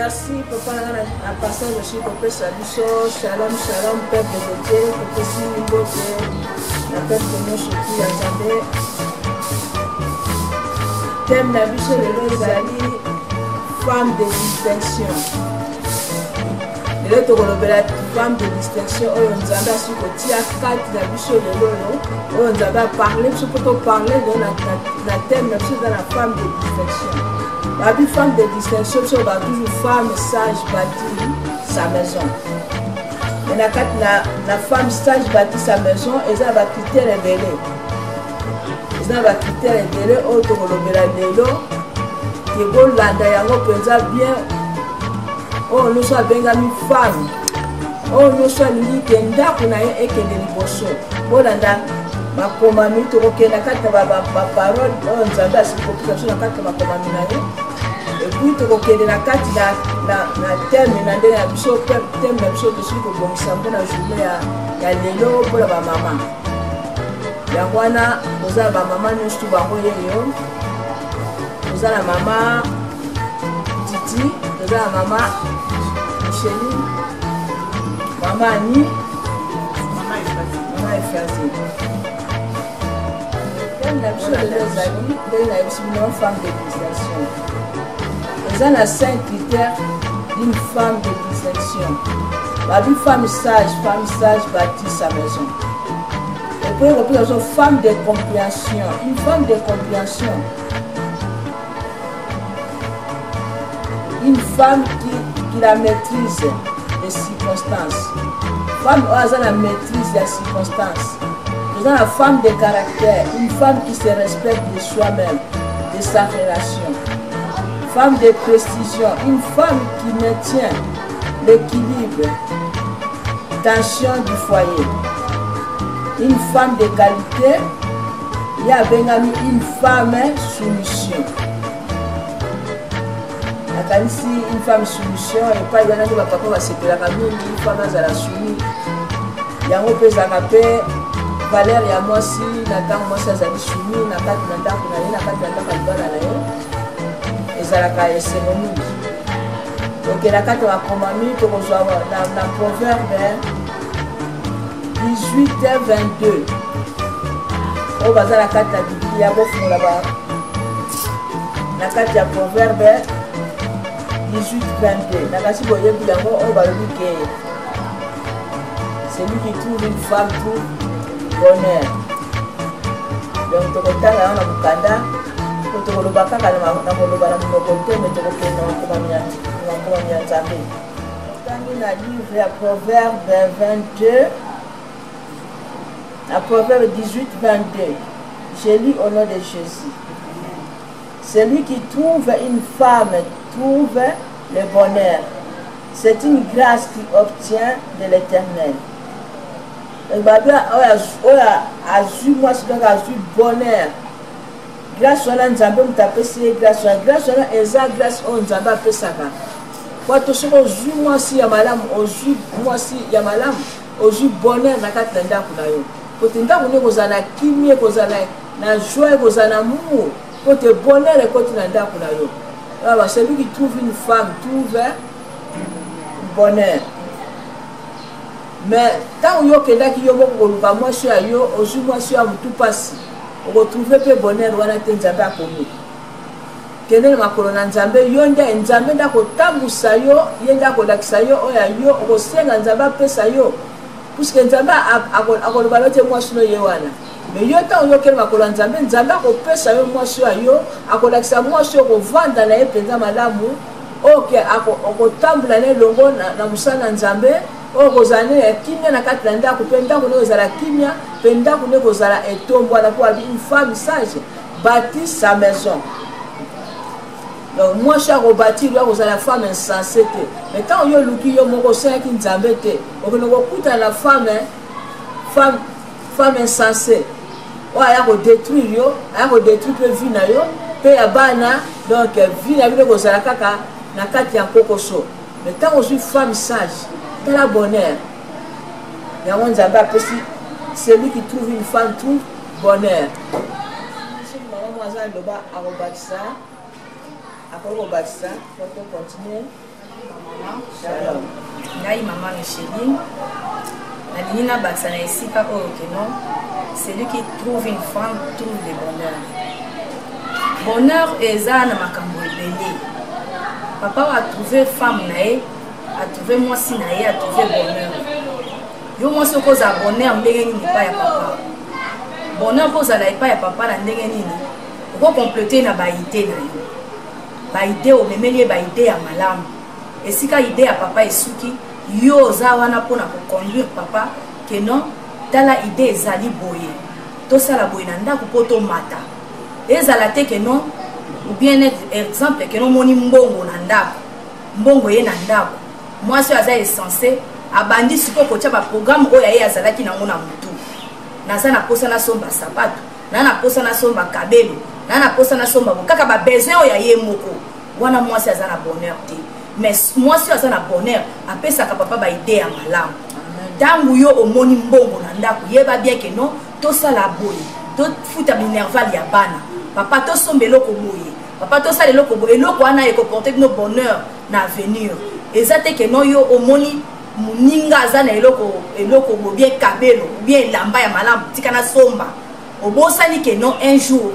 merci papa na passage aussi pour solution. Shalom shalom peuple de Dieu pour que si nous la peuple de nos qui attendait thème la biche de l'Ozali femme de distinction. Le tokolobela femme de distinction oyo nzambe asi kotia kati na biso lelo oyo nzambe aparle biso po toparle na thème na biso eza na femme de distinction. Babi femme de distinction biso ba toujours femme sage bâtie sa maison. Mais na kati na femme sage bâtie sa maison eza ba critères ebele. Eza ba critères ebele oyo tokolobela lelo ke bolanda yango mpenza bien. Oh, nous sommes bengami femme. Oh, nous sommes liés ndako na ye ekende liboso. Bolanda makomami tokokenda kati ba parole oyo nzambe asikopesa biso na kati makomami na ye. Et puis tokokende na kati na thème na ndenge na biso thème na biso tosili kobongisa mpona journée ya lelo mpona bamama. Yango wana kozala bamama nyonso bango yeyo. Kozala mama Titi, kozala mama Chérie, maman Annie, maman Efrazi. Thème la biso de nos amis, ndenge na biso bino femme de distinction. Eza na 5 critères d'une femme de distinction. Babi femme sage bâtit sa maison. Et puis représentation femme de compréhension. Une femme de compréhension. Une femme qui la maîtrise des circonstances. Femme qui a la maîtrise des circonstances. Nous avons la femme de caractère, une femme qui se respecte de soi-même, de sa relation. Femme de précision, une femme qui maintient l'équilibre, tension du foyer. Une femme de qualité, il y a une femme soumission. Ici, une femme soumission et pas il y en a qui va pas c'était la famille une femme à la soumise. Il y a un peu zakapé Valère il y a moi si n'attend moi ça ça soumis n'a pas d'anda pour aller n'a pas d'anda pour aller là et ça la caille c'est bon. Donc la carte va commander pour reçoit dans Proverbe 18:22. On va dans la carte à Bible ya bofu là-bas. La carte ya Proverbe 18:22. Nakasi boye bilango on va lui que celui qui trouve une femme trouve bonheur. Donc tokotanga na mukanda ko tokoloba kaka na koloba na mokote mais tokokena ko bamia nzambe. Tangi na livre ya Proverbe 22. La Proverbe 18:22. Je lis au nom de Jésus. Celui qui trouve une femme trouve le bonheur. C'est une grâce qu'il obtient de l'Éternel. Le babi a eu moi c'est donc a eu bonheur. Grâce à Nzambe mutapesi grâce à eza grâce au Nzambe apesaka. Kwa tosoko zu moi si ya malamu ozu moi si ya malamu ozu bonheur na kati ndako na yo. Potenda kune kozana kimie kozana na joie kozana mumu. Côté bonheur et côté ndako na yo. Alors, celui qui trouve une femme trouve bonheur. Mais tant que vous avez dit que moi je suis yo, aujourd'hui moi je suis tout passé. On retrouve peu bonheur wana te nzambe akomi. Kene makolo na nzambe yo nda nzambe ndako tambusa yo, yenda ko lakisa yo oya yo okosenga nzambe apesa yo. Puisque nzambe akoloba lote moi sino ye wana. Mais yo ta yo kele makolo nzambe nzambe akopesa yo mwasi yo akolakisa mwasi kovanda na ye penza malamu oke akotambula na longo na musana nzambe okozane ya kimia na kati na ndako pe ndako ne kozala kimia pe ndako ne kozala etombo na kwa une femme sage bâtit sa maison. Donc moi je suis bâti lui kozala femme insensée. Mais tant yo luki yo moko senki nzambe te okono kuta la femme insensée. Aya ko détruire yo, aya ko détruire pe vie na yo, pe ya bana donc vie na bino kozala kaka na kati ya kokoso. Mais tant que je suis femme sage, t'as la bonheur. Ya nzambe apesi celui qui trouve une femme trouve bonheur. Si maman moi ça loba a rebâtir ça. Après rebâtir ça, faut continuer. Shalom. Ngai maman Micheline. La Nina Baksana ici, pas que non. Celui qui trouve une femme trouve le bonheur. Bonheur est ça na makambo ebele. Papa a trouvé femme nae, a trouvé moi si nae, a trouvé bonheur. Yo moi ce cause à bonheur ndenge nini pas ya papa. Bonheur cause à la pas ya papa na ndenge nini. Pour compléter na baïté na yo. Baïté o memeli baïté ya malamu. Et si ka idée à papa esuki yo za wana pona ko conduire papa que non tala idée ezali boye. To sala boye na ndako poto mata. Ezala te que non ou bien exemple que non moni mbongo na ndako. Mbongo ye na ndako. Moi so aza censé abandi siko ko tia ba programme oya ye azalaki na ngona mutu. Naza na posa na somba sapato, na posa na somba kabelo, na posa na somba kaka ba besoin oya ye moko. Wana moi si aza na bonheur te. Mais moi si aza na bonheur, apesa ka papa ba idée ya malamu. Tangu yo omoni mbongo na ndako, yeba bien que non, to sala boye, to futa minerval ya bana. Papa to sombelo ko boye. Papa to sala eloko boye, eloko wana e ko porter no bonheur na avenir. Ezate que non yo omoni muninga aza na eloko bo bien kabelo, bien lamba ya malamu, tika na somba. Obosani que non un jour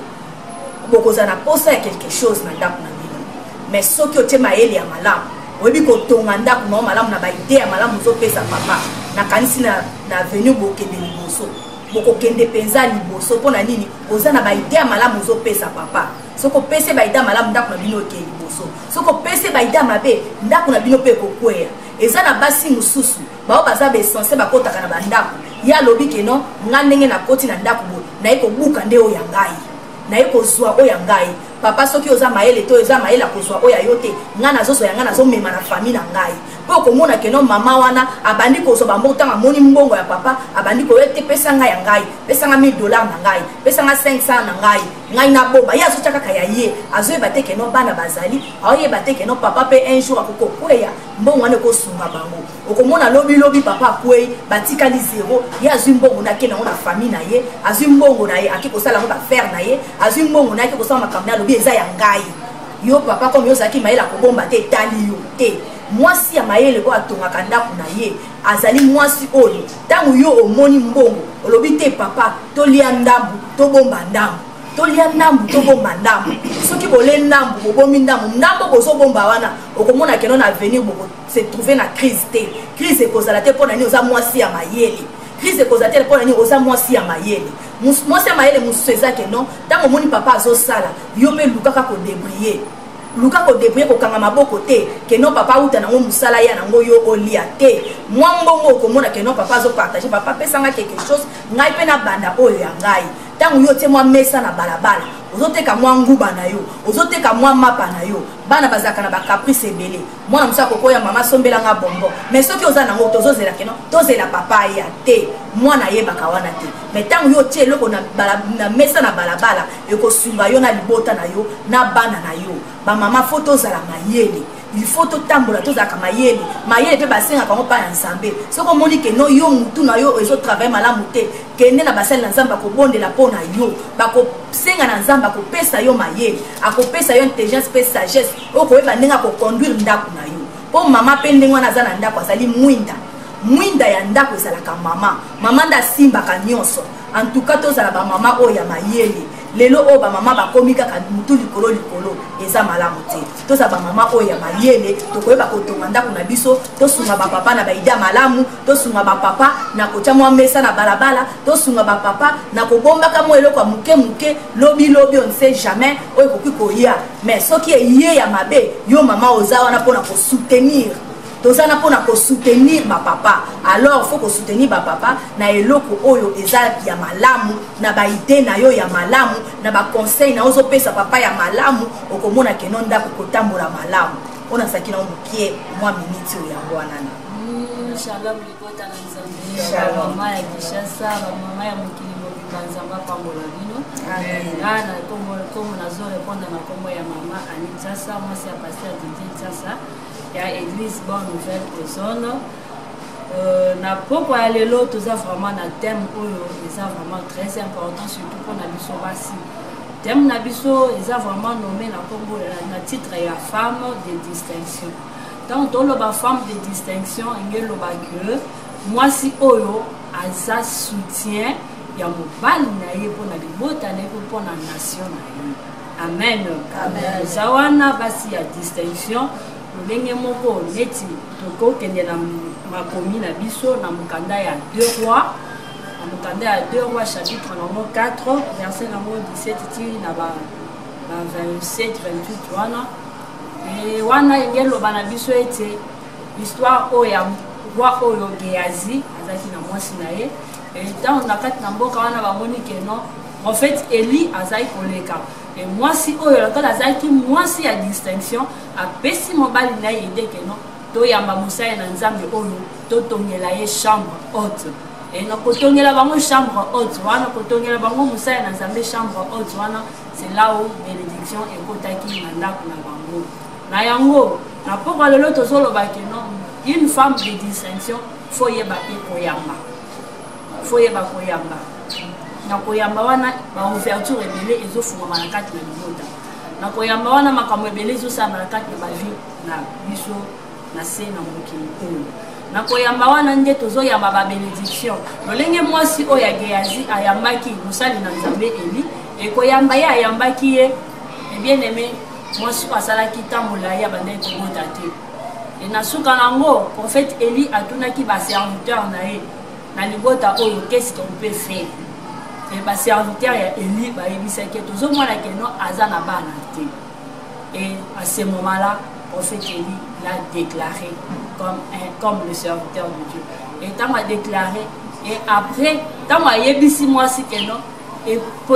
bokoza na posa ya quelque chose na ndako na bino. Mais soki o tema ele ya malamu, oyebi ko tonga ndako na malamu na ba idée ya malamu zo pesa papa. Na kanisi na avenue bokende liboso. Boko kende penza liboso pona nini? Oza na ba idée ya malamu zo pesa papa. Soko pese ba idée ya malamu ndako na bino ke liboso. Soko pese ba idée ya mabe ndako na bino pe kokweya. Eza na basi mususu bao baza be censé bakotaka na bandako ya lobi ke non nga ndenge na koti na ndako bo na eko buka nde oya ngai na eko zwa oya ngai papa soki oza maele to oza maele akozwa oya yote nga nazoso ya nga nazomema na famille na ngai po komona ke non mama wana abandi kozo bambo tanga moni mbongo ya papa abandi ko ete pesa nga ya ngai pesa nga $1000 na ngai pesa nga 500 na ngai na boba ya azochaka kaya ye azoyeba te ke non bana bazali aoyeba te ke non papa pe un jour akokokweya mbongo wana kosunga bango okomona lobi papa akwei batikali zero ya azwi mbongo na ke na ona famille na ye azwi mbongo na ye akikosala ngo ba faire na ye azwi mbongo na ye akikosala makambo na lobi eza ya ngai yo papa comme yo zaki maela kobomba te tali yo te mwasi ya mayele ko atongaka ndako na ye azali mwasi oyo tangu yo omoni mbongo olobi te papa tolia ndambu tobomba ndambu tolia ndambu tobomba ndambu soki bole ndambu bobomi ndambu bozobomba wana okomona keno na avenir boko se trouver na crise te crise ekozala te mpona nini oza mwasi ya mayele crise ekozala te mpona nini oza mwasi ya mayele mwasi ya mayele mosusu eza keno ntango omoni papa azosala yo mpe lukaka kodebriye luka ko débrouiller ko kanga maboko te que non papa uta nango musala ya nango yo olia te mwa mbongo ko mona que non papa zo partager papa pesanga quelque chose ngai pe na banda oyo ya ngai tangu yo te mwa mesa na balabala ozoteka mwa nguba na yo ozoteka mwa mapa na yo bana bazaka na ba caprice ebele mwana musa kokoya mama sombela nga bongo mais soki oza nango tozozela que non tozela papa ya te mwana yebaka wana te mais tangu yo tie loko na mesa na balabala ekosunga yo na libota na yo na bana na yo ba mama photo za la mayele il faut totambola tozaka mayele pe basenga kango pa na nzambe soko moni ke no yo mutu na yo ezo travailler malamu te kende na basali na nzamba ko bondela pona yo bako senga na nzamba ko pesa yo mayele akopesa yo intelligence pe sagesse okoyeba ndenge ko conduire ndako na yo po mama pe ndenge wana za na ndako azali mwinda ya ndako ezalaka mama nda simbaka nyonso en tout cas tozala ba mama oyo ya mayele lelo o ba mama bakomi kaka mutu likolo eza malamu te toza ba mama oyo ya mayele tokoyeba kotonga ndako na biso tosunga ba papa na baida malamu tosunga ba papa na kotia mwa mesa na balabala tosunga ba papa na kobombaka mo eloko muke lobi on sait jamais oyo koki koya mais soki eye ya mabe yo mama oza wana pona ko soutenir tozana pona ko soutenir ba papa alors faut ko soutenir ba papa na eloko oyo eza ya malamu na ba idée na yo ya malamu na ba conseil na ozo pesa papa ya malamu okomona ke non ndako kotambola malamu ona sakina omukie mwa minute oyo yango wana inshallah mlikota na nzambe inshallah mama ya kishasa mama ya mukili mobimbanzamba pambola bino ana komo nazo répondre na komo ya mama Anitsasa moi c'est pasteur Anitsasa ya église bonne nouvelle personne na poko ya lelo toza vraiment na thème oyo eza vraiment très important surtout pour na biso basi thème na biso eza vraiment nommé na kombo na titre ya femme de distinction donc dans la femme de distinction ngelo ba que moi si oyo aza soutien ya mobali na ye pour na libota na ye pour na nation na ye. Amen. Amen. Zawana basi ya distinction ndenge moko neti toko kende na makomi na biso na mukanda ya 2 rois. Na mukanda ya 2 rois chapitre numéro 4 verset numéro 17 tiri na ba 27 28 wana. Et wana ngelo bana biso ete histoire oya roi oyo Géasi azaki na mwasi na ye. Et dans la carte namboka wana ba moni que non en fait Eli azai koleka. Et moi si oyo quand azaki mwasi ya distinction a pesi mobali na ye de que non to yamba musaya na nzambe oyo to tongela ye chambre haute. Et na kotongela bango chambre haute wana kotongela bango musaya na nzambe chambre haute wana c'est là où bénédiction et kotaki na ndako na bango. Na yango na poko lelo to solo ba que non une femme de distinction faut yeba pe koyamba. Faut yeba koyamba. Na koyamba wana ba ouverture ebele ezofuma na kati na libota. Na koyamba wana makambo ebele ezosala na kati na ba vie na biso na se na mokili oyo. Na koyamba wana nde tozoyamba ba bénédiction. Lolenge mwasi oyo ya Géasi ayambaki musali na Nzambe Eli e koyamba ye ayambaki ye e bien aimé mwasi asalaki tambola ya banda ekobota te. Et na suka nango prophète Eli atunaki ba serviteur na ye na libota oyo qu'est-ce qu'on peut faire. Et ba serviteur ya Eli ba yebisaki tozomona ke no aza na bana te. Et à ce moment-là prophète Eli l'a déclaré comme le serviteur de Dieu. Et tant a déclaré et après tant a yebisi mwasi ke no et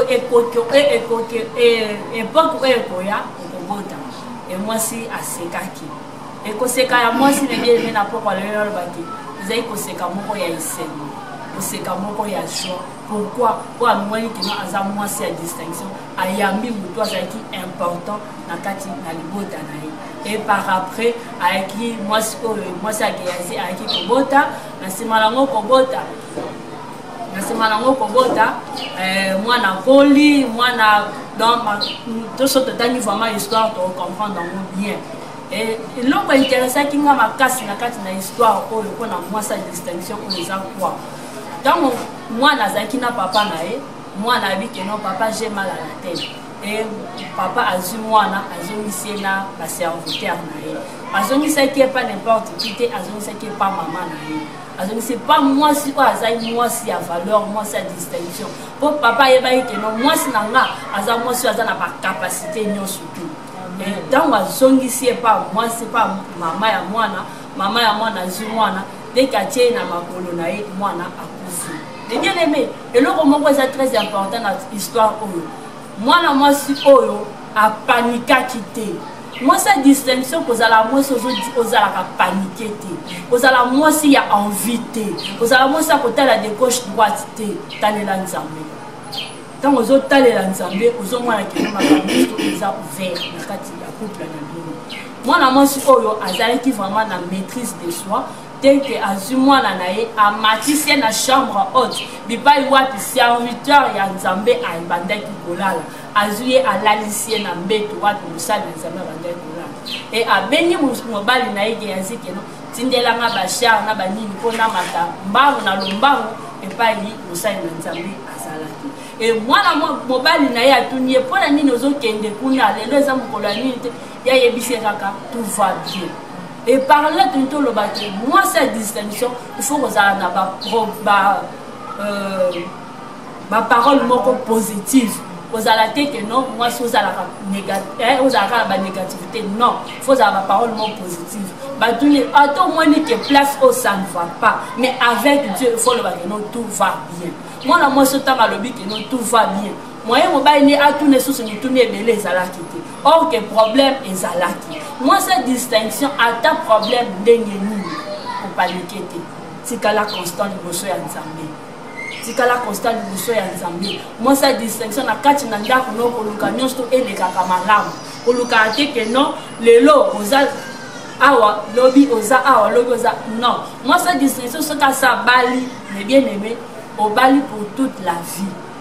et mwasi asekaki. Et koseka ya mwasi ne bien na poko lelo baki ezai koseka moko ya iseni koseka moko ya joie. Pourquoi pour amwani que aza mwasi ya distinction ayambi mutu azaki important na kati na libota na ye. Et par après ayaki mwasi oyo mwasi ya Géasi ayaki kobota na sima lango kobota na sima lango kobota mwana koli mwana dans tout ce totani vraiment histoire pour comprendre bien. Et l'homme intéressant qui m'a makasi na kati na histoire oyo ko na mwasi ya distinction oyo eza quoi. Donc moi nazaki na papa na ye moi na bi que non papa j'ai mal à la tête et papa azu mwana azongisi na ba serviteur na ye azongisa qui est pas n'importe qui te azongisa qui est pas maman na ye azongisi pas moi si azai moi si a valeur moi sa distinction pour papa ye ba que non moi si nanga aza moi si aza na ba capacité nyonso tout. Et dans ma zongisi pas moi c'est pas maman ya mwana azu mwana dès qu'atie na makolo na ye mwana akufi. Et bien aimé, et le moment est très important dans l'histoire oyo. Moi na moi si oyo a panika quitté. Moi sa distinction que la moi ozala ka paniquer té. Ozala moi si ya envie té. Ozala moi sa côté la de gauche droite té. Talela Nzambe. Tant ozo talela Nzambe, ozo mwana ke na makambo eza ouvert na kati ya couple na bino. Moi na moi si oyo azali qui vraiment na maîtrise de soi. Tel que azumwana na ye a matisi na chambre haute bipai wapi serviteur ya Nzambe a bandaki kolala azuye alalisie na mbeto wapi musali Nzambe bandaki kolala et a bengi mobali na ye Géasi keno tindela nga ba char na ba nini pona mata mbango na lombango epai musali Nzambe azalaki et mwana mobali na ye atunie pona nini ozokende kuna lelo eza mokolo nini te ya yebise kaka tout va bien. Et par là, tout le bateau, moi, cette distinction, il faut que ça ait parole positive. Vous allez que non, moi, si vous avez la négativité, non, il faut avoir la parole positive. Attends, moi, que place où ça ne va pas. Mais avec Dieu, il faut le dire que non, tout va bien. Moi, là, moi, ce temps, à l'objet que non, tout va bien. Moi, je suis à tous les sous, tous les bébés, ils allaient quitter. Or, que problème, ils allaient quitter. Moi, cette distinction, à ta problème, d'engueulir, pour pas le quitter. C'est qu'à la constante, vous soyez ensemble. C'est qu'à la constante, vous soyez ensemble. Moi, cette distinction, à 4 nanda, pour nous, pour le camion, et les cacamalams. Pour le quartier, que non, les lots, aux awa, lobby, aux awa, lobby, aux awa. Non. Moi, cette distinction, c'est qu'à ça, Bali, mais bien aimé, au Bali pour toute la vie.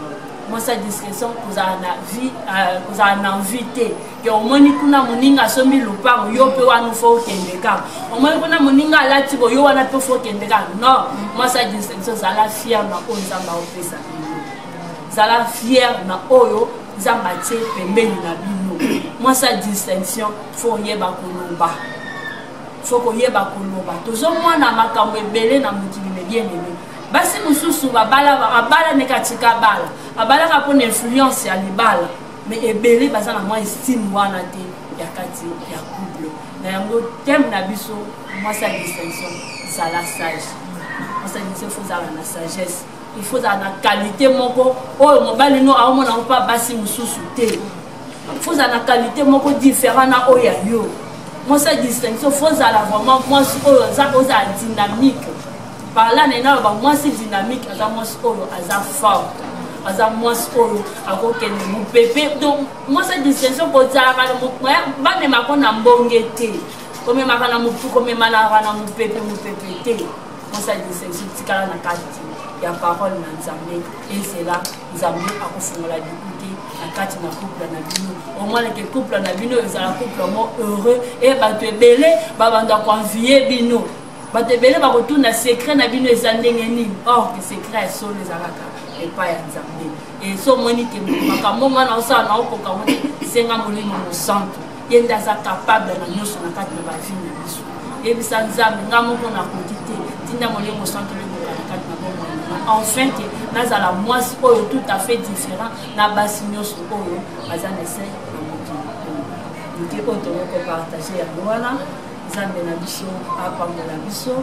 moi sa discrétion kozala na vie kozala na invité ke omoni kuna moninga somi lupango yo pe wana fo kende kaka omoni kuna moninga alati bo yo wana pe fo kende kaka non moi sa discrétion zala fier na oyo nzambe opesa zala fier na oyo nzambe atie pembeni na bino moi sa distinction fo yeba koloba fo koyeba koloba tozomona makambo ebele na mokili bien aimé basi mususu babala nekatika bala abalaka mpona influence ya libala mais ebele baza na mwa estime wana te ya kati ya couple na yango thème na biso mwasi ya distinction zala sage mwasi ya distinction faut zala na sagesse il faut zala na qualité moko oyo mobali no aomona mpa basi mususu te faut zala na qualité moko différent na oyo ya yo mwasi ya distinction faut zala vraiment mwasi oyo ozala dynamique par là nena ba mwasi dynamique aza mwasi oyo aza fort aza mwasi oyo akokende mopepe donc mwasi distinction kozalaka bamemaka na mbonge te komemaka na mopu komemanaka na mopepe te mwasi distinction tikala na kati ya parole na nzambe et c'est là nzambe akofungola dikute na kati na couple na bino au moins que couple na bino ezala couple mo heureux et bato ebele babanda koenvier bino batebele bakotuna secret na bino eza ndenge nini or que secret esolo ezalaka epai ya nzambe e so moni ke makambo ngana osala na okoka moni senga molimo mosantu ye nde aza capable na nyonso na kati na bavi na biso yebisa nzambe nga moko nakoki te tinda molimo mosantu lekoka na kati na bomwana enfin ke nazala mwasi oyo tout à fait différent na basi nyonso oyo baza na ese na mokili moke oyo tokopartage yango wana nzambe na biso apambola biso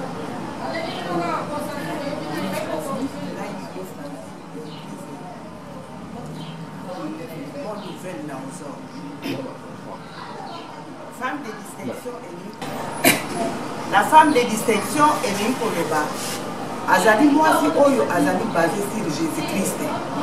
la femme de distinction est venue pour le bas. Azali mwasi oyo azali basé sur Jésus-Christ.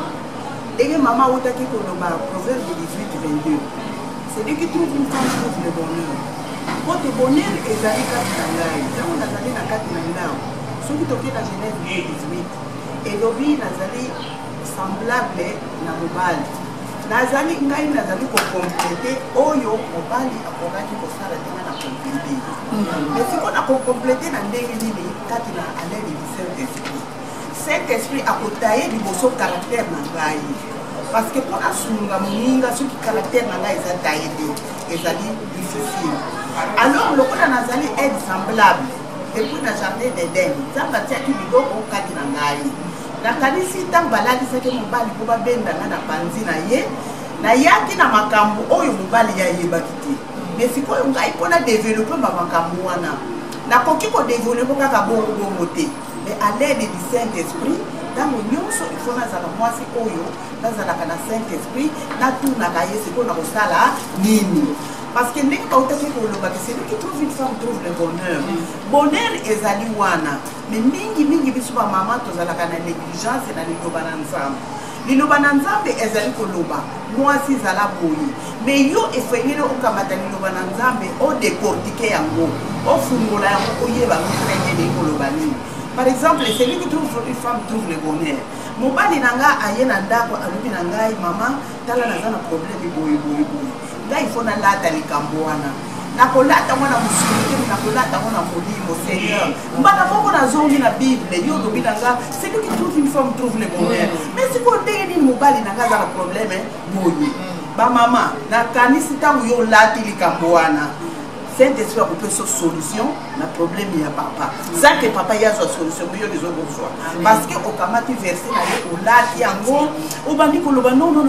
Et maman otaki pour le bas, Proverbe 18-22. Celui qui trouve une femme trouve le bonheur. Votre bonheur est allé à Nangai. Quand on a allé à Nangai, ceux qui toquent la Genèse 18, et l'objet n'a allé semblable à Mobile. Nazali ngai nazali ko compléter oyo mobali akokaki kosala tena na compléter. Mais si on a compléter na ndenge nini kati na alain du Saint-Esprit. Saint-Esprit akotaye liboso caractère na ngai. Parce que pour asunga moninga ce qui caractère na ngai eza taye ezali difficile. Alors le kona nazali être semblable depuis na jardin d'Éden. Zamba tiaki biloko kati na ngai. Nakanisi ntango balalisaki mobali po babenda nga na panzi na ye nayaki na makambo oyo mobali yayebaki te mais sikoyo ngai mpona développe bamakambo wana nakoki kodeveloppe kaka bongo te mais à l'aide du Saint-Esprit ntango nyonso ifo nazala mwasi oyo nazalaka na Saint-Esprit natunaka ye sikoyo na kosala nini parce que ndenge bautaki koloba ke celui qui trouve une femme trouve le bonheur bonheur ezali wana mais mingi biso bamama tozalaka na négligence na liloba na nzambe liloba na nzambe ezali koloba mwasi ezala boye mais yo efengeli okamata liloba na nzambe odecortike yango ofungola yango oyeba ndenge koloba nini. Par exemple, celui qui trouve une femme trouve le bonheur. Mobali nanga aye na ndako alobi na ngai mama tala naza na problème boye ngai il faut na lata likambo wana nakolata mwana musiki nakolata mwana molimo Seigneur mbana moko nazongi na Bible yo lobi nanga celui qui trouve une femme trouve le bonheur mais si ko ndenge ni mobali nanga za problème boye ba mama nakanisi tango yo lati likambo wana Saint-Esprit a une solution na problème ya papa. Ça que papa y a une solution mais yo les autres besoin. Parce que au kamati verset na yo lati yango o bandi ko loba non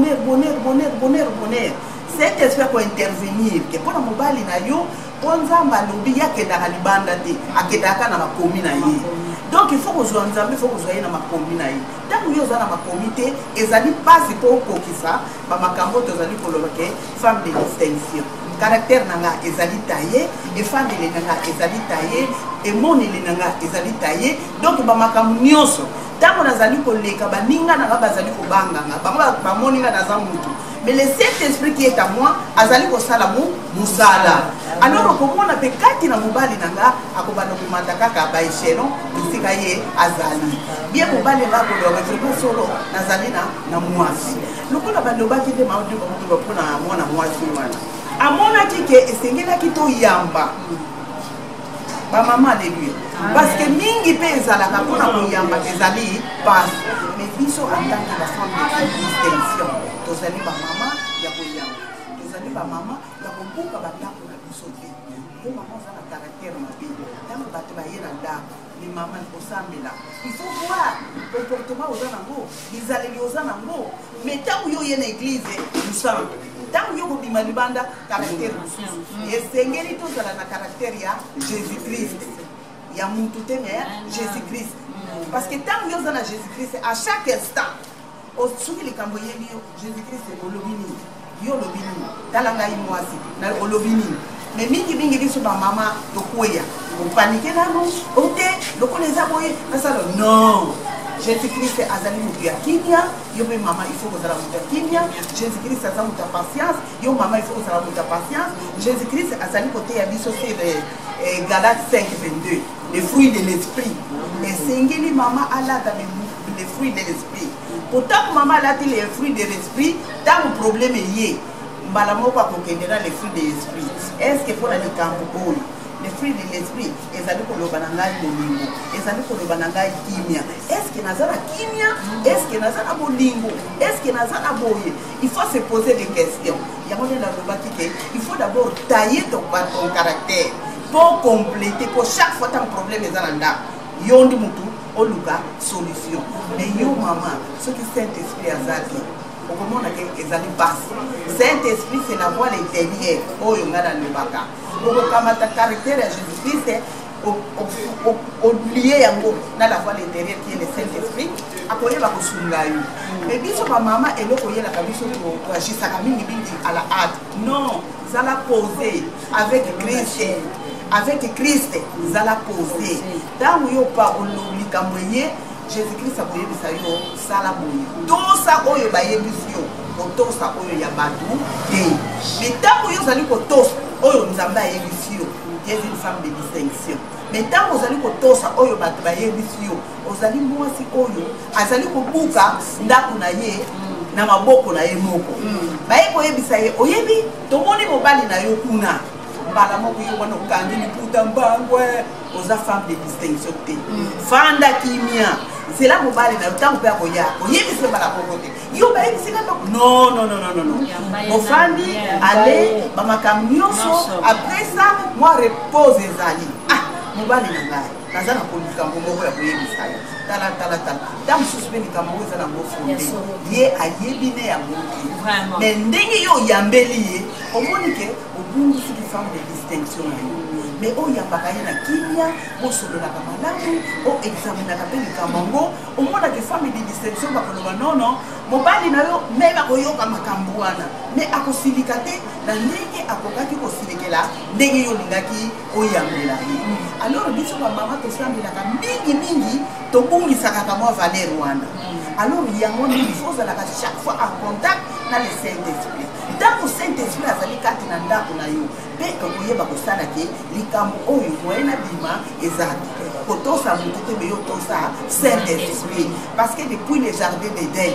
bonheur. Saint-Esprit peut intervenir que pour mobali na yo ponzamba lobi ya kedaka libanda te akedaka na makomi na ye. Donc il faut que vous nzambe il faut que vous soyez na makomi na ye. Tant que yo za na makomi te ezali pas pour kokisa ba makambo tozali ko loba ke femme de distinction. Caractère nanga ezali taillé et femme de nanga ezali taillé et mon nanga ezali taillé donc ba makambo nyonso tango nazali koleka baninga nanga bazali kobanga nga ba moninga naza mutu mais le Saint-Esprit qui est à moi azali kosala musala. Alors comment on appelle kati na mobali nanga akobana kumata kaka ba echelon bisika ye azali bien mobali nga ko lo retrouver solo nazali na mwasi lokola baloba ki te maudi ko pona mwana mwasi wana amona kike esengela kito yamba ba mama de lui parce que mingi pe ezalaka pona ko yamba ezali passe mais biso en tant que la femme de distinction tozali ba mama ya ko yamba tozali ba mama ya ko buka ba ndako na biso te yo mama za na caractère mabe tango bato ba yena ndako ni mama ko sambela il faut voir comportement aux nango bizaleli aux nango mais tango yo yena église nous sommes tango yo ko bima libanda caractère esengeli tozala na caractère ya Jésus-Christ ya muntu te mais Jésus-Christ parce que tango yo za na Jésus-Christ à chaque instant au soki likambo yebi yo Jésus-Christ olobini yo lobini talanga imwasi na olobini mais mingi biso ba mama to koya on panique là non ote loko les aboye kasalo non Jésus-Christ azali mutu ya kimia yo be mama il faut que ça la mutu ya kimia Jésus-Christ azali mutu ya patience yo mama il faut que ça la mutu ya patience Jésus-Christ azali côté ya biso c'est Galates 5:22 les fruits de l'esprit et sengeli mama ala dans les fruits de l'esprit pourtant maman là les fruits de l'esprit dans le problème est mbala moko akokendela les fruits de l'esprit est-ce que pour les campo les fruits de l'esprit ezali koloba na ngai bolingo ezali koloba na ngai kimia est-ce que nazala kimia est-ce que nazala bolingo est-ce que nazala boye il faut se poser des questions yango nde naloba kike il faut d'abord tailler ton caractère pour compléter pour chaque fois tant problème ezala ndako yo ndi mutu oluka solution mais yo mama ce qui Saint-Esprit azaki comment on a les années passées. Saint-Esprit, c'est la voie intérieure. Oh, il y a le baka. Comment ta caractère à Jésus-Christ, c'est lié à la voie intérieure qui est le Saint-Esprit. À quoi il va se mais biso ma maman et l'autre il a la biso pour agir ça comme à la hâte. Non, ça l'a posé avec Christ. Avec Christ, ça l'a posé. Dans où il n'y a pas de Jésus-Christ a payé ça yo sala boye tout ça oyo ba yebisio tout ça oyo ya batu et mais tant que yo zali ko tos oyo nzamba yebisio qui est une femme de distinction mais tant que zali ko tos oyo batu ba yebisio ozali mwasi oyo azali ko buka ndako na ye na maboko na ye moko ba yeko yebisa ye oyebi to moni mobali na yo kuna mbala moko yo wana kangi ni puta mbangwe oza femme de distinction te fanda kimia c'est là mon bal dans le temps pour y c'est pas la pauvreté yo ba c'est non au fandi aller ba makamnyoso après ça moi repose ezali mon bal na nazana ko likambo moko ya koyebisa tala tam suspend likambo ezana mo fonde ye ayebine ya moki mais ndenge yo yambeli ye omoni ke obungu si femme de distinction mais oh ya bakaye na kimia bo solo na kamalamu o examiner ka peli kamongo o mona ke femme de distinction ba koloba non mobali na yo même akoyoka makambo wana mais akosilikate na ndenge akokaki kosilikela ndenge yo lingaki o yambela alors biso ba mama to sambela ka mingi to bungisaka ka mo valeur wana alors yango il faut ça la chaque fois en contact na le Saint-Esprit dans le Saint-Esprit azali kati na ndako na yo pe okoyeba kosala ke likambo oyo moyena bima ezali kotosa mutu te meyo tosa Saint-Esprit parce que depuis les jardins d'Éden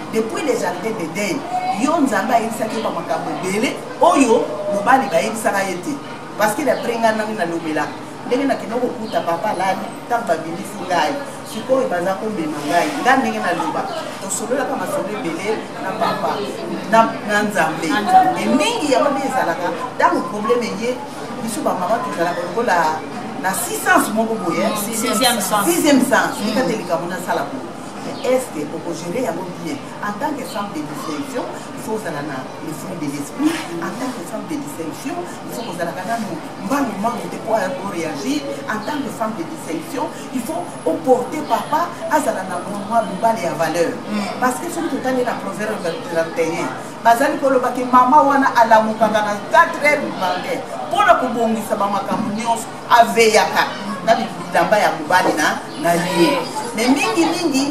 yo nzambe ayebisaki ba makambo ebele oyo mobali bayebisaka ye te parce que naprenga nani na lobela ndenge nakende kokuta papa lani ntango babimisi ngai sikoyo baza komema ngai nga ndenge naloba tosololaka masolo ebele na papa na nzambe mingi yango nde ezalaka ntango probleme ye biso bamama tozalaka lokola na 6 sens moko boye 6e sens likatelikamo nasala boye est-ce que pour gérer bien en tant que femme de distinction il faut que les fruits de l'esprit en tant que femme de distinction il faut que vous ayez pour réagir en tant que femme de distinction il faut porter papa à la valeur parce que ce qui est la proverbe 31 bazali kolobaki mama wana alamukanga na 4h du matin pona kobongisa bamakambo nyonso aveyaka na bilamba ya mobali na ye mais mingi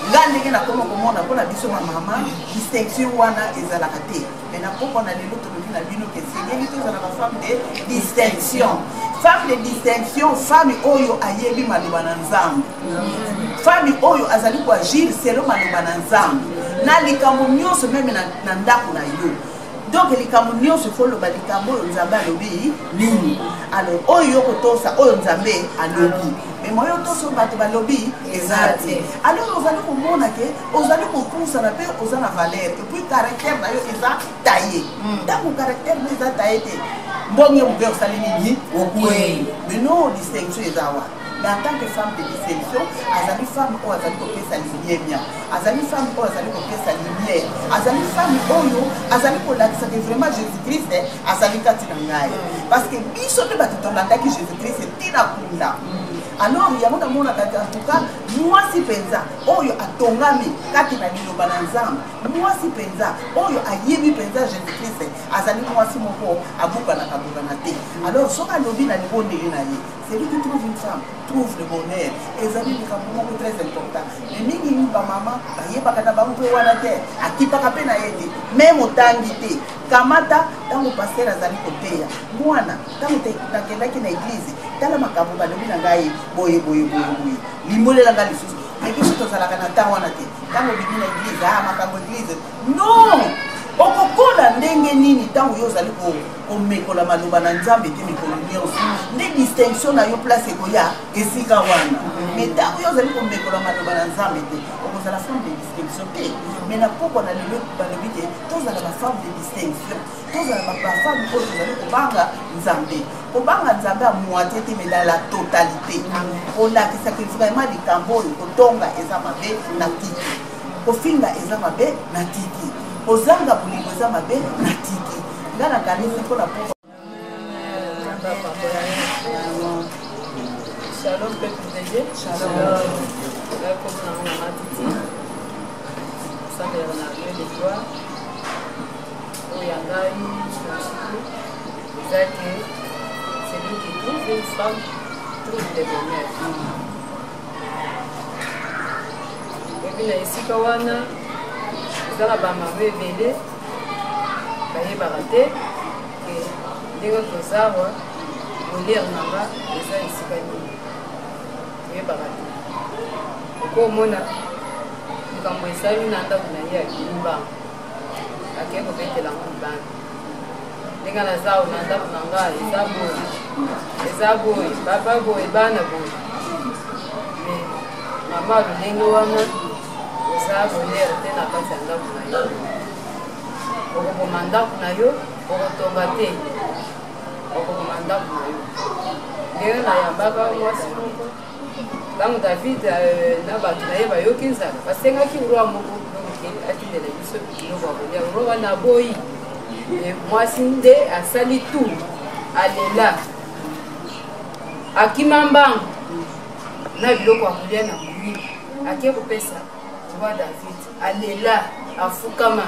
nga ndenge nakoma komona mpona biso bamama distinction wana ezalaka te me napoko na lelo tolobi na bino ke sengeli tozalaka femme de distinction. Femme de distinction, femme oyo ayebi maloba na nzambe, femme oyo azali koagir selon maloba na nzambe na likambo nyonso meme na ndako na yo. Donc likambo nyonso fo loba likambo oyo nzambe alobi nini. Alors oyo kotosa oyo nzambe alobi mais moyo toso bato balobi ezate. Alors ozali komona ke ozali kopusa na pe ozana valeur et puis caractère na yo eza taillé. Donc caractère na eza taillé te bonye mbe osali nini okwe. Mais non distinction ezawa. Mais en tant que femme de distinction, azali femme oyo azali kopesa lumière bien, azali femme oyo azali kopesa lumière, azali femme oyo azali kolakisa que vraiment Jésus-Christ azali kati na ngai. Parce que biso nde bato tolandaki Jésus-Christ tina kunda. Alors yango namona kati en tout cas mwasi penza oyo atongami kati na liloba na nzambe, mwasi penza oyo ayebi penza Jésus-Christ azali mwasi moko abuka na te. Alors soka lobi na libondeli na ye, celui qui trouve une femme trouve le bonheur. Ezali likambo moko très important. Mais mingi ba mama bayebaka na bango pe wana te akipaka pe na yete même otangi te kamata tango pasteur azali koteya mwana tango te nakendaki na église tala makambo balobi na ngai boye limbolela ngai lisusu mais biso tozalaka na ntango wana te tango bibi na église makambo église non okokola ndenge nini tango yo ozali komekola maloba na nzambe te mikolo nyonso nde distinction na yo place ekoya esika wana mais tango yo ozali komekola maloba na nzambe te okozala femme de distinction te mais na poko na lelo balobi te tozala bafemme de distinction tozala bafemme oyo tozali kobanga nzambe ya moitié te mais dans la totalité olakisaki vraiment likambo oyo kotonga eza mabe na tiki kofinga eza mabe na tiki ozanga bolingo eza mabe na tiki nga na kanisi mpona poko. Shalom peuple de Dieu. Shalom. Comme on a dit, ça me donne un peu de joie. Au Yangaï, c'est que celui qui trouve une femme trouve le bonheur. Et puis ici, Kawana, ça va m'avoir vélé, baye baraté, et dès que tout ça, on lit en bas, et ça ici, baye baraté. Au mona, nous avons essayé de faire une banque. Ake kopetela ngubani ndinga na zao na ndapo na ngai ezaboyi baba boyi bana boyi me mama lulenge wana ozabolera te na kati ya ndako na yo okokoma ndako na yo okotonga te okokoma ndako na yo ndenge nayambaka mwasi moko ntango David na bato na ye bayoki nzala basengaki roi moko atindela biso biloko ya kolia roi wana aboyi mwasi nde asali tu alela akima mbango na biloko ya kolia na moyi ake kopesa roi David alela afukama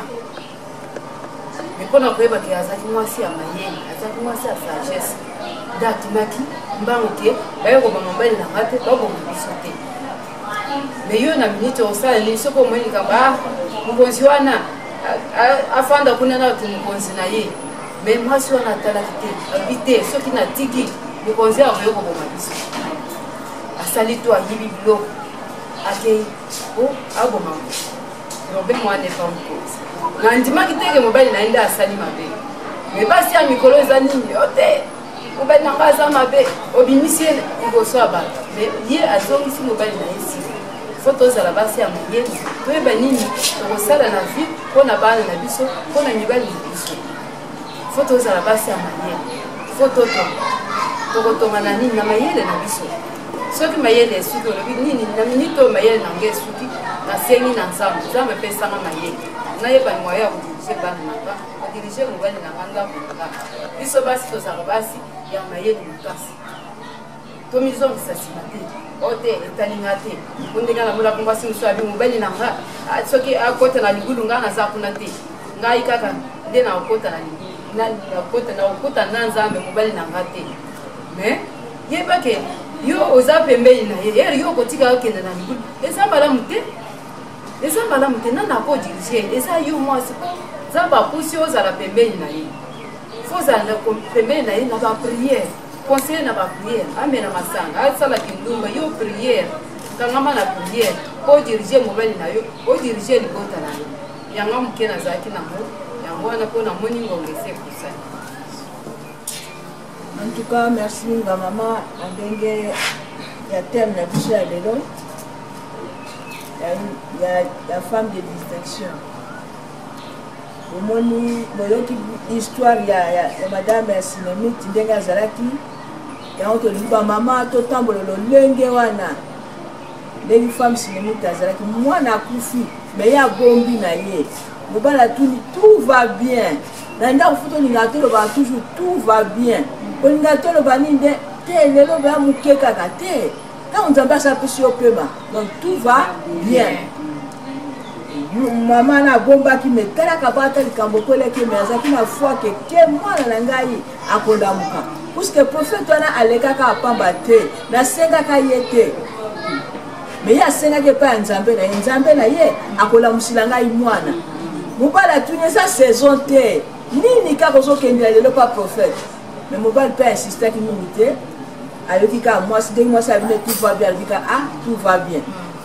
mpona koyebaki azalaki mwasi ya mayele azalaki mwasi ya sagesse nde akimaki mbango te bayokoma mobali na nga te baboma biso te mais yo na minute osala nini soki omoi likambo mokonzi wana afanda kuna na oti mokonzi na ye mais mwasi wana atalaki te abi te soki natiki mokonzi akoyo koboma biso asali to ayibi biloko akei aboma mobali mwana epa mokonzi nandimaki teke mobali na ye nde asali mabe mais basi ya mikolo eza nini yo te mobali na nga aza mabe obimisi ye liboso ya bato mais ye azongisi mobali na ye sika fo tozala basi ya moyeli toyeba nini tokosala na vie mpo na bana na biso mpo na mibali na biso fo tozala basi ya mayele fo tokotonga na nini na mayele na biso soki mayele esuki olobi nini na minute oyo mayele na nga esuki nasengi na nzambe nzambe epesanga mayele nayeba moya ya kodirige bana na nga kodirige mobali na nga ndako na nga biso basi tozala basi ya mayele makasi tomizongisa nsima te ote etalinga te ondenge namolaka mwasi mosu abi mobali na nga soki akota na libulu nga naza kuna te ngai kaka nde nakokota na libulu nakokota na nzambe mobali na nga te mais yebake yo oza pembeni na ye yo okotika okende na libulu eza malamu te eza malamu te nana akodirige eza yo mwasi po nzambe apusi ozala pembeni na ye fo ozala pembeni na ye na bapriere conseiller na bapriere amena masanga asalaki ndumba yo priere kangama na priere odirige mobali na yo odirige libota na yo yango moke nazalaki nango yango wana mpo namoni ngonga ese ekosani. En tout cas, merci ma maman. Il y a thème la bouche à l'élo. Il y a la femme de distinction. Au moni, l'histoire, il y a madame Sinemit, Tindenga Zalaki. Il y a entre les maman, tout le temps, le lengewana. Les femmes Sinemit Zalaki. Moi, na koufi, mais il y a bombi na ye. Tout va bien. Nanda ufuto ningatolo ba toujours tout va bien. Ningatolo ba ninde te lelo ba mukeka kate. Quand on s'embête ça sur pema. Donc tout va bien. Maman na bomba qui me tala kabata likambokole ki meza ki na foi que mwana na ngai akondamuka. Parce que prophète wana aleka ka pamba te, na senga ka yete. Mais ya senga ke pa nzambe na ye akola musila ngai mwana. Mobala tourner sa saison te. Ni ka kozo kende le pas prophète. Mais mobile peut insister qu'il nous alors qu'il a moi c'est moi ça vient tout va bien dit ah tout va bien.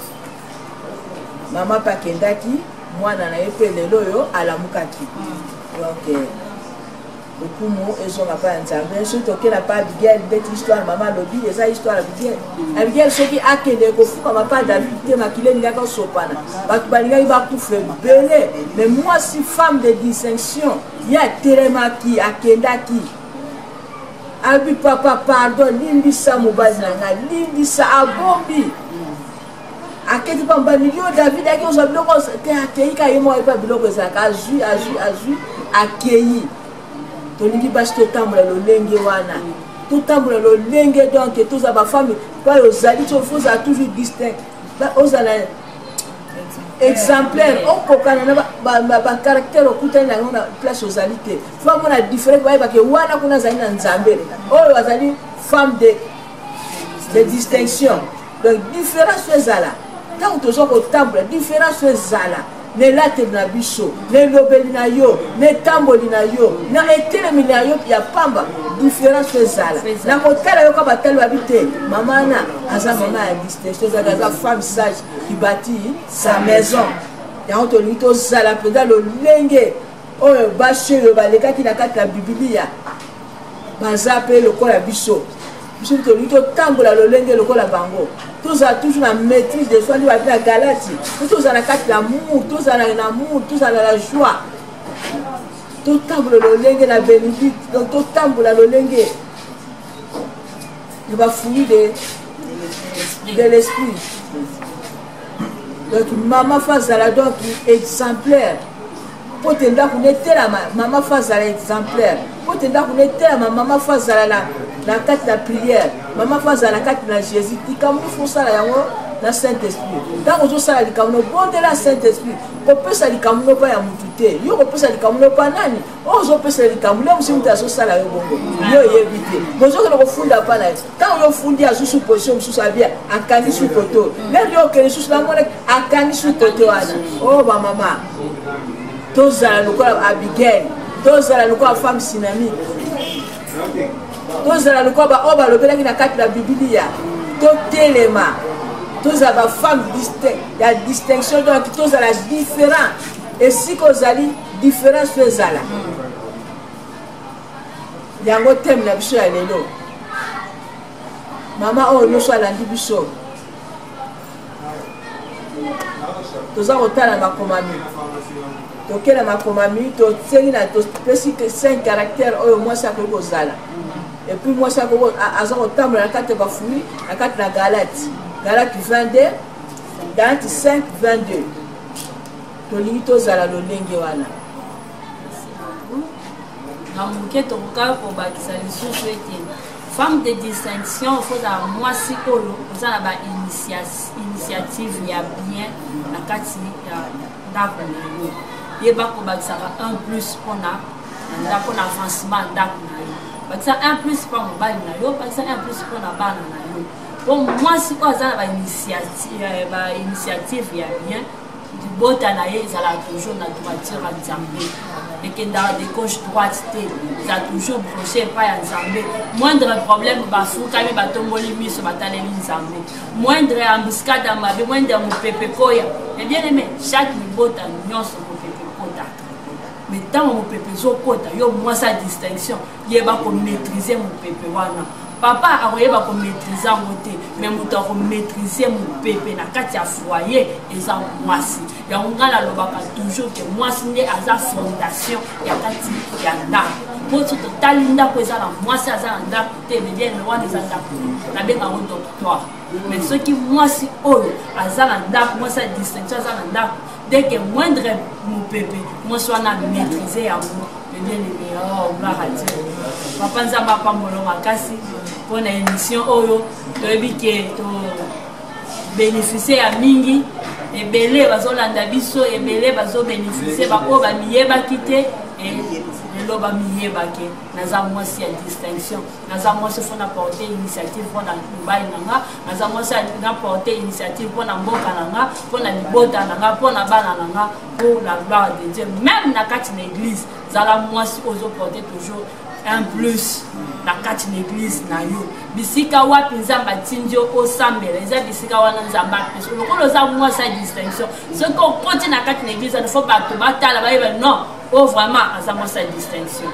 Maman pa kendaki moi na epele loyo ala mukaki. Donc beaucoup mo ezo na pa nzambe surtout que la pas Abigail bête histoire maman lobi eza histoire Abigail. Abigail ce qui a kende ko fu comme pas David te makile ngaka sopana. Batu balinga ba kufe belé mais moi si femme de distinction il y a Teremaki akendaki abi papa pardon lindi sa mobazanga lindi sa abombi aketi pamba milio David aki on sablo ko te akei ka yemo e pa biloko za ka azu akei to lingi basi to tambola lo lenge wana to tambola lo lenge donc tous aba famille pa yo zali to foza toujours distinct ba ozala exemplaire on kokana na ba caractère okutani na place aux alités femme on a différent ba ke wana kuna zali na nzambe oyo azali femme de distinction donc différence ezala tant to zo ko tambola différence ezala ne late na biso ne lobeli na yo ne tamboli na yo na etelemi na yo ya pamba différence ezala na kotala yo ka batali babite mama na aza mama ya distinction za femme sage qui bâtit sa maison ya to lito zala penda lo lenge oyo bashe yo baleka ki na kati ya Biblia baza pe lokola biso biso to lito tambola lo lenge lokola bango tous a toujours la maîtrise de soi, la Galatie. Tous à la carte l'amour, tous à l'amour, tous à la joie. Tout table le lengue la bénédiction, donc tout table la lengue. Il va fouiller de l'esprit. Donc maman face à la donc exemplaire. Pour te dire qu'on était là, maman face à l'exemplaire. Pour te dire qu'on était là, maman face à la carte de la prière. Maman face à la carte de Jésus. Comme nous faisons ça, la Saint-Esprit. Quand on fait ça, on bon de la Saint-Esprit. On peut ça, on ne peut pas y amouter. On peut ça, on ne peut pas nani. On peut ça, on ne peut pas ça, la yo éviter. Bon, je ne fonde pas là. Quand on fonde à sous position, sous sa vie, à cani sous poteau. Même yo que sous la monnaie, à cani sous poteau. Oh ma maman. Tous à la Abigail, tous à la femme Sinami, tous à la Oba, le bel qui n'a qu'à la Biblia, tous téléma, tous à la femme distincte, il y a distinction donc tous à la différent, et si qu'on a dit différence faisant là. Il y a un thème là, biso à l'élo. Maman, oh, nous sommes à l'andibiso. Tous à la makomami. Donc elle m'a commandé to tsengina to spécifique 5 caractères au moins ça que vous allez et puis moi ça que vous azon tambo na carte ba fui na carte na Galate 22 Galate 5 22 to lito zala lo lenge wana na muke to ka ko ba kisali susu ete femme de distinction faut à moi si kolo za na ba initiative ya bien na kati ya ndako na yo ye ba ko bakisaka 1 plus pona ndako na avancement ndako na yo bakisa 1 plus pa mobali na yo bakisa 1 plus pona bana na yo bon moi si ko azala ba initiative ya bien libota na ye ezala toujours na droiture ya nzambe ekendaka de gauche droite te eza toujours broche epai ya nzambe moindre problème bafukami batomboli miso bataleli nzambe moindre embuscade ya mabe moindre ya mopepe koya bien aimé chaque libota nyonso mopepe kotaka mais ntango mopepe ezokota yo mwasi ya distinction yeba komaîtrise mopepe wana papa akoyeba komaîtrise yango te mais moto akomaîtrise mopepe na kati ya foyer eza mwasi yango ngai nalobaka toujours ke mwasi nde aza fondation ya kati ya ndako po so totali ndako eza na mwasi aza na ndako te mediene wana eza ndako nabengango doctoire mais soki mwasi oyo aza na ndako mwasi ya distinction aza na ndako deke moindre mopepe mwasi wana maîtrise yango mediene gloire à Dieu papa nzambe apambolo makasi pour la émission oyo toyebi ke to bénéficier ya mingi ebele bazolanda biso ebele bazobénéficier baoyo bamiyebaki te lelo bamiyebake naza mwasi ya distinction naza mwasi fona porter initiative mpona mobali nanga naza mwasi na porter initiative mpona mboka nanga mpona libota nanga mpona bana nanga pour la gloire de Dieu même na kati na église zala mwasi ozoporter toujours un plus na kati na église na yo bisika wapi nzambe atindi yo osambela eza bisika wana nzambe apesa lokola oza mwasi ya distinction soki okoti na kati na église il faut bato batala bayeba non o vraiment aza mwasi ya distinction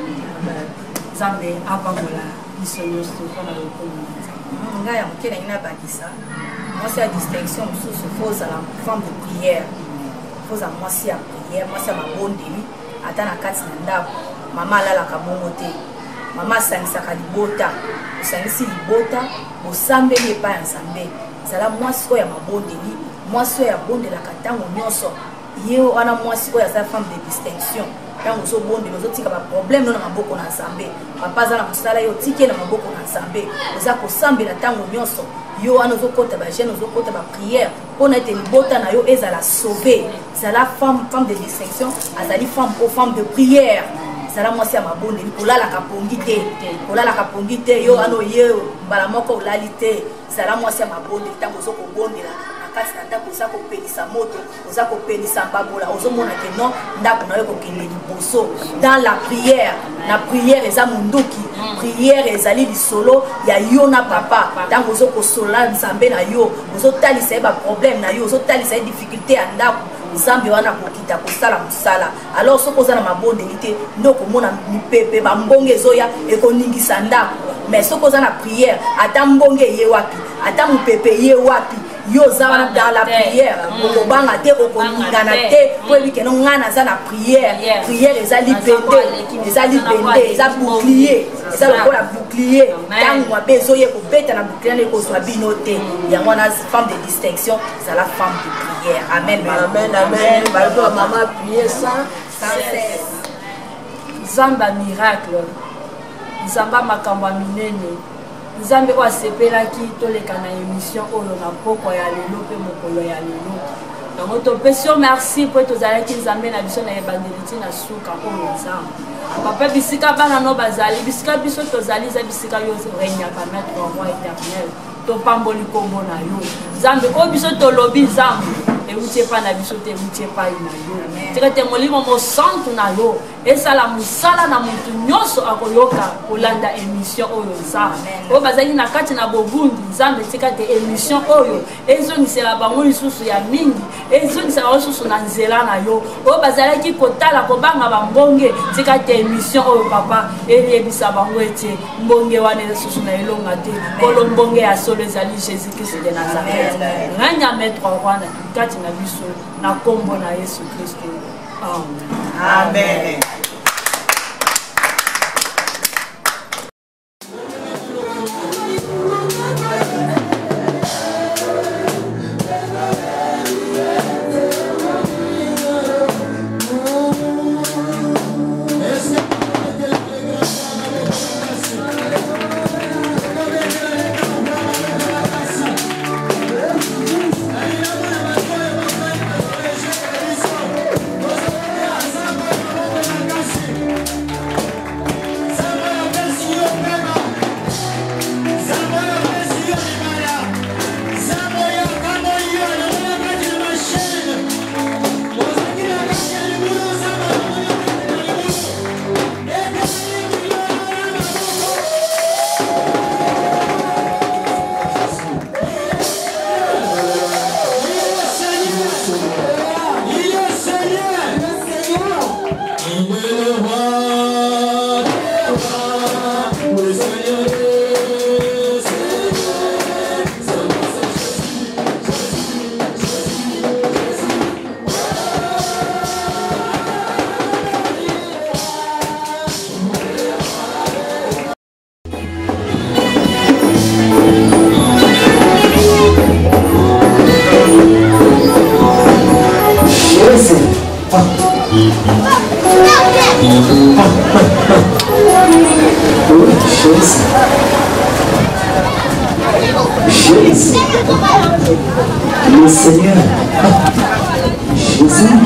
nzambe apambola biso nyonso mpona lokola ngai ya moke nangi nabakisa mwasi ya distinction mosusu fo ozala femme de prière fo ozala mwasi ya prière mwasi ya mabondeli ata na kati na ndako mama alalaka bongo te mama asangisaka libota osangisi libota osambeli epai ya nzambe ezala mwasi oyo ya mabondeli mwasi oyo abondelaka ntango nyonso ye wana mwasi oyo aza femme de distinction ntango ozobondela ozotika baproblème no na maboko na nzambe papa aza na mosala ye otiki na maboko na nzambe oza kosambela ntango nyonso yo wana ozokota bagene ozokota baprière mpona ete libota na yo ezala sauve ezala femme de distinction azali femme de prière ezala mwasi ya mabondeli kolalaka pongi te yo wana oye mbala moko olali te ezala mwasi ya mabondeli ntango ozokobondela kati na ndako oza kopelisa moto oza kopelisa mbabola ozomona ke non ndako na yo kokende liboso dans la prière na prière eza munduki prière ezali lisolo ya yo na papa ntango ozokosola nzambe na yo ozotalisa ye baproblème na yo ozotalisa ye difficulté ya ndako nzambe wana kokita kosala mosala alors soki oza na mabondeli te nde okomona mipepe bambonge ezoya ekoningisa ndako mais soki oza na prière ata mbonge ye wapi ata mopepe ye wapi yo za wana dans la prière okobanga te okoningana te po ebi keno nga naza na prière prière eza libende eza bouclier eza lokola bouclier ntango mabe ezoye kobeta na bouclier ekozwa bino te yango wana femme de distinction ezala femme de prière amen amen baloko mama prier sans cesse nzambe miracle nzambe makambo minene nzambe oyo asepelaki toleka na émission oyo na poko ya lelo mpe mokolo ya lelo yango topesi yo merci mpo tozalaki nzambe na biso na ebandeli ntina suka oyo nzambe papa bisika bana no bazali bisika biso tozali eza bisika yo regnaka maître wa roi éternel topamboli nkombo na yo nzambe oyo biso tolobi nzambe euti epai na biso te euti epai na yo tika te molimo mosantu na yo esala mosala na motu nyonso akoyoka kolanda émission oyo nzambe oyo bazali na kati na bobundi nzambe tika te émission oyo ezongisela bango lisusu ya mingi ezongisela bango lisusu na nzela na yo oyo bazalaki kotala kobanga bambonge tika te émission oyo papa eyebisa bango ete mbonge wana lisusu na elonga te kolo mbonge ya solo ezali jésus christ de nazareth renya maître wana kati na biso na kombo na yesu kristo amen. Jésus. Jésus. Le Seigneur. Jésus.